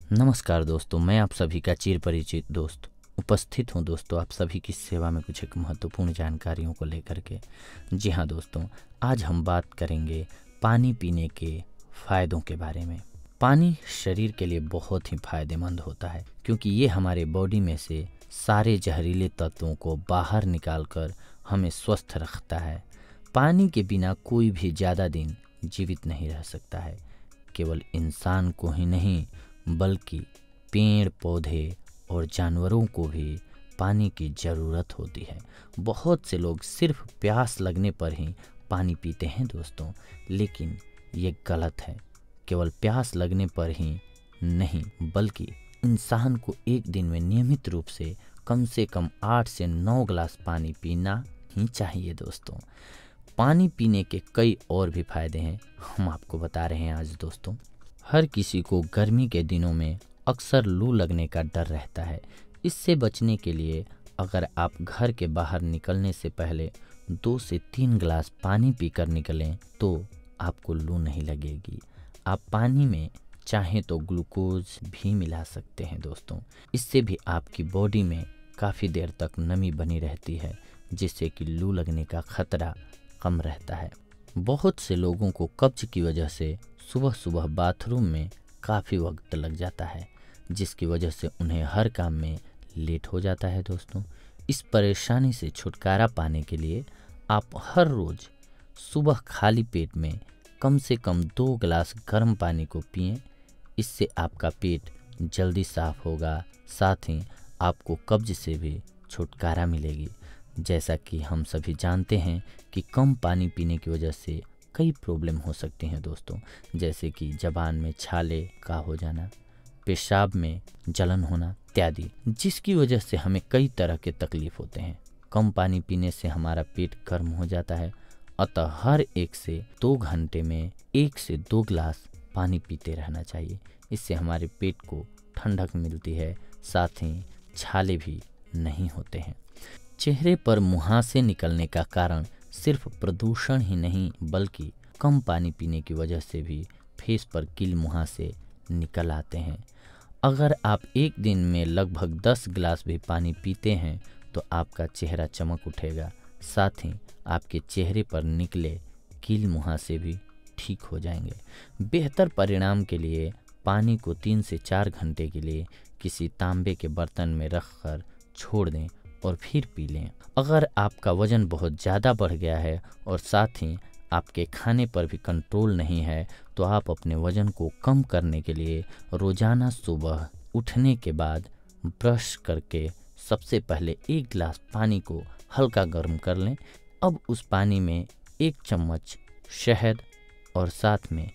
नमस्कार दोस्तों, मैं आप सभी का चिर परिचित दोस्त उपस्थित हूं दोस्तों आप सभी की सेवा में कुछ एक महत्वपूर्ण जानकारियों को लेकर के। जी हाँ दोस्तों, आज हम बात करेंगे पानी पीने के फ़ायदों के बारे में। पानी शरीर के लिए बहुत ही फायदेमंद होता है क्योंकि ये हमारे बॉडी में से सारे जहरीले तत्वों को बाहर निकालकर हमें स्वस्थ रखता है। पानी के बिना कोई भी ज़्यादा दिन जीवित नहीं रह सकता है। केवल इंसान को ही नहीं बल्कि पेड़ पौधे और जानवरों को भी पानी की ज़रूरत होती है। बहुत से लोग सिर्फ प्यास लगने पर ही पानी पीते हैं दोस्तों, लेकिन ये गलत है। केवल प्यास लगने पर ही नहीं बल्कि इंसान को एक दिन में नियमित रूप से कम 8 से 9 गिलास पानी पीना ही चाहिए दोस्तों। पानी पीने के कई और भी फायदे हैं, हम आपको बता रहे हैं आज दोस्तों। हर किसी को गर्मी के दिनों में अक्सर लू लगने का डर रहता है। इससे बचने के लिए अगर आप घर के बाहर निकलने से पहले 2 से 3 गिलास पानी पीकर निकलें तो आपको लू नहीं लगेगी। आप पानी में चाहें तो ग्लूकोज भी मिला सकते हैं दोस्तों। इससे भी आपकी बॉडी में काफ़ी देर तक नमी बनी रहती है, जिससे कि लू लगने का खतरा कम रहता है। बहुत से लोगों को कब्ज की वजह से सुबह सुबह बाथरूम में काफ़ी वक्त लग जाता है, जिसकी वजह से उन्हें हर काम में लेट हो जाता है दोस्तों। इस परेशानी से छुटकारा पाने के लिए आप हर रोज़ सुबह खाली पेट में कम से कम 2 गिलास गर्म पानी को पिएं। इससे आपका पेट जल्दी साफ होगा, साथ ही आपको कब्ज से भी छुटकारा मिलेगी। जैसा कि हम सभी जानते हैं कि कम पानी पीने की वजह से कई प्रॉब्लम हो सकती हैं दोस्तों, जैसे कि ज़बान में छाले का हो जाना, पेशाब में जलन होना इत्यादि, जिसकी वजह से हमें कई तरह के तकलीफ होते हैं। कम पानी पीने से हमारा पेट गर्म हो जाता है, अतः हर 1 से 2 घंटे में 1 से 2 गिलास पानी पीते रहना चाहिए। इससे हमारे पेट को ठंडक मिलती है, साथ ही छाले भी नहीं होते हैं। चेहरे पर मुहासे निकलने का कारण सिर्फ प्रदूषण ही नहीं बल्कि कम पानी पीने की वजह से भी फेस पर कील मुहासे निकल आते हैं। अगर आप एक दिन में लगभग 10 गिलास भी पानी पीते हैं तो आपका चेहरा चमक उठेगा, साथ ही आपके चेहरे पर निकले कील मुहासे भी ठीक हो जाएंगे। बेहतर परिणाम के लिए पानी को 3 से 4 घंटे के लिए किसी तांबे के बर्तन में रखकर छोड़ दें और फिर पी लें। अगर आपका वज़न बहुत ज़्यादा बढ़ गया है और साथ ही आपके खाने पर भी कंट्रोल नहीं है तो आप अपने वज़न को कम करने के लिए रोज़ाना सुबह उठने के बाद ब्रश करके सबसे पहले 1 गिलास पानी को हल्का गर्म कर लें। अब उस पानी में 1 चम्मच शहद और साथ में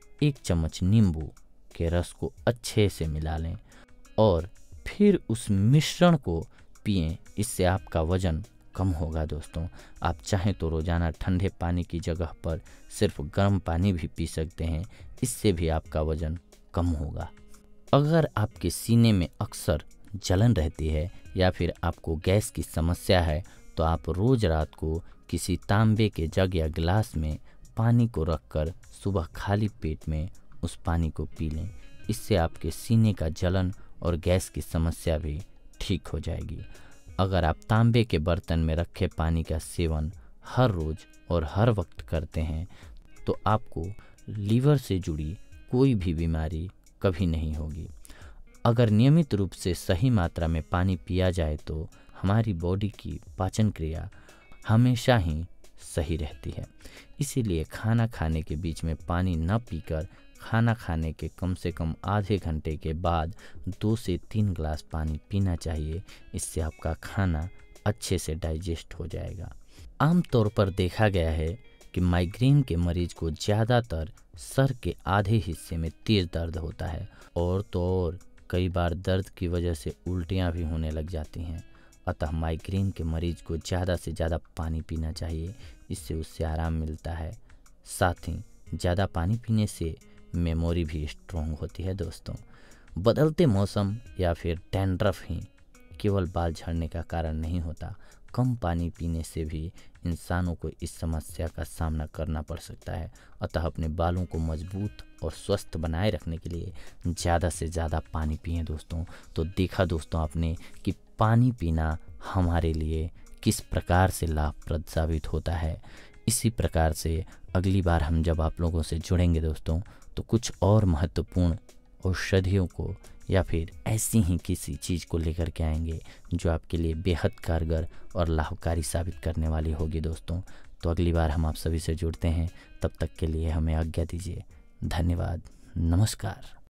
1 चम्मच नींबू के रस को अच्छे से मिला लें और फिर उस मिश्रण को पिएं। इससे आपका वज़न कम होगा दोस्तों। आप चाहें तो रोज़ाना ठंडे पानी की जगह पर सिर्फ गर्म पानी भी पी सकते हैं, इससे भी आपका वज़न कम होगा। अगर आपके सीने में अक्सर जलन रहती है या फिर आपको गैस की समस्या है तो आप रोज़ रात को किसी तांबे के जग या गिलास में पानी को रखकर सुबह खाली पेट में उस पानी को पी लें। इससे आपके सीने का जलन और गैस की समस्या भी ठीक हो जाएगी। अगर आप तांबे के बर्तन में रखे पानी का सेवन हर रोज़ और हर वक्त करते हैं तो आपको लीवर से जुड़ी कोई भी बीमारी कभी नहीं होगी। अगर नियमित रूप से सही मात्रा में पानी पिया जाए तो हमारी बॉडी की पाचन क्रिया हमेशा ही सही रहती है। इसीलिए खाना खाने के बीच में पानी न पीकर खाना खाने के कम से कम आधे घंटे के बाद 2 से 3 गिलास पानी पीना चाहिए। इससे आपका खाना अच्छे से डाइजेस्ट हो जाएगा। आमतौर पर देखा गया है कि माइग्रेन के मरीज को ज़्यादातर सर के आधे हिस्से में तेज़ दर्द होता है और तो और कई बार दर्द की वजह से उल्टियाँ भी होने लग जाती हैं। अतः माइग्रेन के मरीज को ज़्यादा से ज़्यादा पानी पीना चाहिए, इससे उससे आराम मिलता है। साथ ही ज़्यादा पानी पीने से मेमोरी भी स्ट्रॉन्ग होती है दोस्तों। बदलते मौसम या फिर डैंड्रफ ही केवल बाल झड़ने का कारण नहीं होता। कम पानी पीने से भी इंसानों को इस समस्या का सामना करना पड़ सकता है। अतः अपने बालों को मजबूत और स्वस्थ बनाए रखने के लिए ज़्यादा से ज़्यादा पानी पिएं दोस्तों। तो देखा दोस्तों आपने कि पानी पीना हमारे लिए किस प्रकार से लाभप्रद साबित होता है। इसी प्रकार से अगली बार हम जब आप लोगों से जुड़ेंगे दोस्तों, तो कुछ और महत्वपूर्ण औषधियों को या फिर ऐसी ही किसी चीज़ को लेकर के आएंगे जो आपके लिए बेहद कारगर और लाभकारी साबित करने वाली होगी दोस्तों। तो अगली बार हम आप सभी से जुड़ते हैं, तब तक के लिए हमें आज्ञा दीजिए। धन्यवाद, नमस्कार।